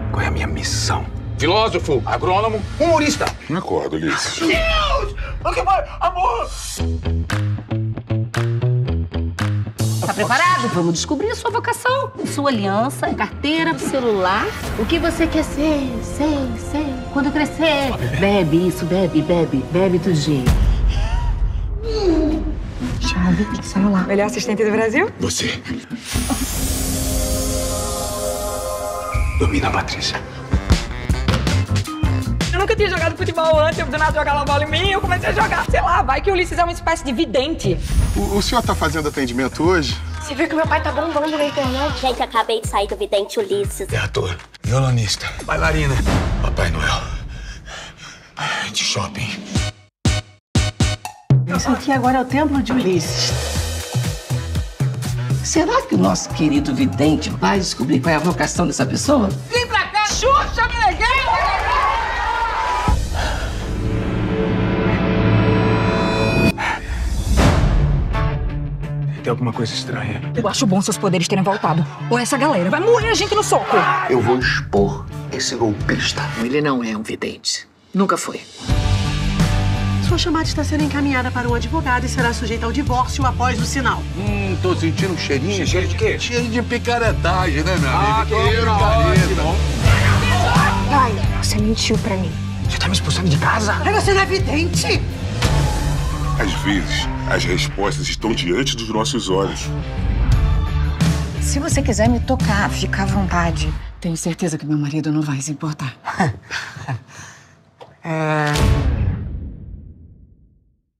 Qual é a minha missão? Filósofo, agrônomo, humorista. Não acorda, Ulisses. Deus! O que vai? Amor! Tá preparado? Vamos descobrir a sua vocação, sua aliança, carteira, celular. O que você quer ser? Sei. Quando crescer. Bebe isso, bebe do jeito. Chave, celular. Melhor assistente do Brasil? Você. Domina a Patrícia. Eu nunca tinha jogado futebol antes, eu do nada jogava bola em mim, eu comecei a jogar. Sei lá, vai que o Ulisses é uma espécie de vidente. O senhor tá fazendo atendimento hoje? Você viu que meu pai tá bombando na internet? Gente, acabei de sair do vidente Ulisses. É ator, violonista, bailarina, Papai Noel, de shopping. Isso aqui agora é o templo de Ulisses. Será que o nosso querido vidente vai descobrir qual é a vocação dessa pessoa? Vem pra cá, Xuxa, Meneghel! Tem alguma coisa estranha. Eu acho bom seus poderes terem voltado. Ou essa galera vai moer a gente no soco. Eu vou expor esse golpista. Ele não é um vidente. Nunca foi. Sua chamada está sendo encaminhada para um advogado e será sujeita ao divórcio após o sinal. Tô sentindo um cheirinho. Cheiro de quê? Cheiro de picaretagem, né, meu Ah, amigo? que careta. Pai, você mentiu pra mim. Você tá me expulsando de casa? Mas você não é vidente! Às vezes, as respostas estão diante dos nossos olhos. Se você quiser me tocar, fica à vontade. Tenho certeza que meu marido não vai se importar.